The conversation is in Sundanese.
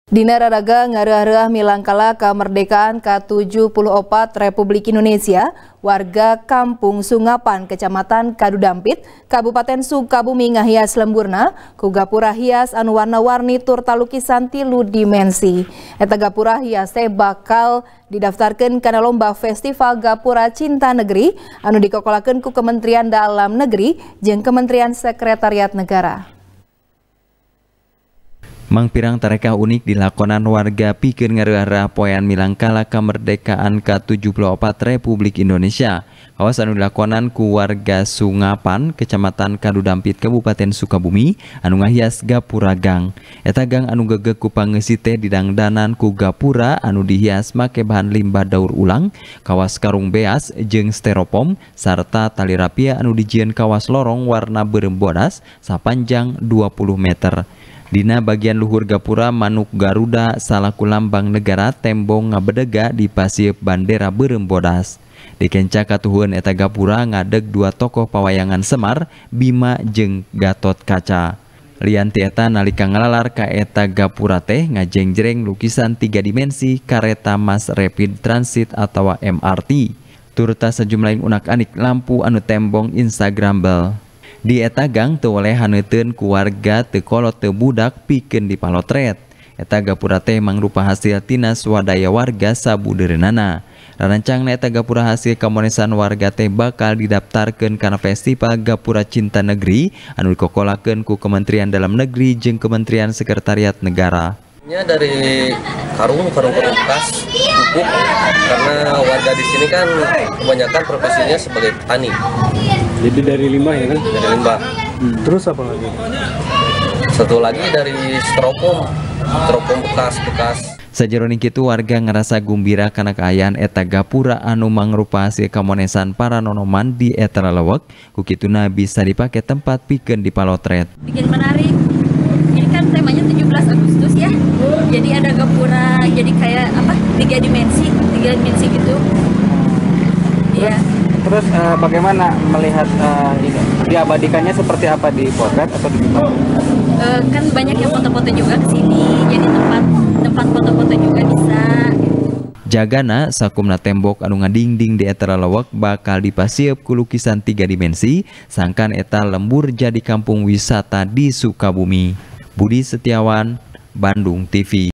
Dina raraga ngareuah-reuah milangkala kemerdekaan ke-74 Republik Indonesia, warga Kampung Sungapan, Kecamatan Kadudampit, Kabupaten Sukabumi ngahias lemburna ku gapura hias anu warna-warni turta lukisan 3 dimensi. Eta gapura hias teh bakal didaftarkeun kana lomba Festival Gapura Cinta Negeri anu dikokolakeun ku Kementerian Dalam Negeri jeung Kementerian Sekretariat Negara. Mangpirang tarekah unik dilakonan warga pikeun ngareuah-reuah poean milangkala kemerdekaan ke-74 Republik Indonesia. Kawas anu dilakonan ku warga Sungapan, Kecamatan Kadudampit, Kabupaten Sukabumi, anu ngahias gapura gang. Eta gang anu geugeuh ku pangeusih teh didangdanan ku gapura anu dihias make bahan limbah daur ulang, kawas karung beas jeung styrofoam sarta tali rapia anu dijieun kawas lorong warna beureum bodas sapanjang 20 meter. Dina bagian luhur gapura manuk Garuda salaku lambang negara tembong ngabedega di pasieup bandera beureum bodas. Dikenca katuhun eta gapura ngadeg 2 tokoh pawayangan Semar, Bima jeung Gatot Kaca. Lian ti eta nalika ngalalar ka eta gapura teh ngajengjreng lukisan 3 dimensi kareta Mass Rapid Transit atawa MRT. Turta sejumlah unak-anik lampu anu tembong instagramable. Di eta gang teu oleh haneuteun ku warga teu kolot teu budak pikeun dipalotret. Eta gapura teh mangrupa hasil tina swadaya warga sabudeureunana. Rarancangna eta gapura hasil kamonesan warga teh bakal didaftarkeun kana Festival Gapura Cinta Negeri anu dikokolakeun ku Kementerian Dalam Negeri jeung Kementerian Sekretariat Negara. Dari karung bekas pupuk, karena warga di sini kan kebanyakan profesinya sebagai petani. Jadi dari limbah ya kan? Dari limbah. Terus apa lagi? Satu lagi dari styrofoam bekas. Sajeroning kitu warga ngerasa gumbira kana kaayaan eta gapura anu mangrupa hasil kamonesan para nonoman di eta lalewek, ku kituna bisa dipake tempat pikeun dipalotret. Bikin menarik. Ini kan temanya 17 Agustus ya. Jadi ada gapura, jadi kayak apa? 3 dimensi gitu. Iya. Terus bagaimana melihat ini? Diabadikannya seperti apa, di potret atau di gimana? Kan banyak yang foto-foto juga ke sini. Jadi tempat foto-foto juga bisa. Jagana sakumna tembok anu ngadingding di eta lalewek bakal dipasieup ku lukisan 3 dimensi, sangkan eta lembur jadi kampung wisata di Sukabumi. Budi Setiawan, Bandung TV.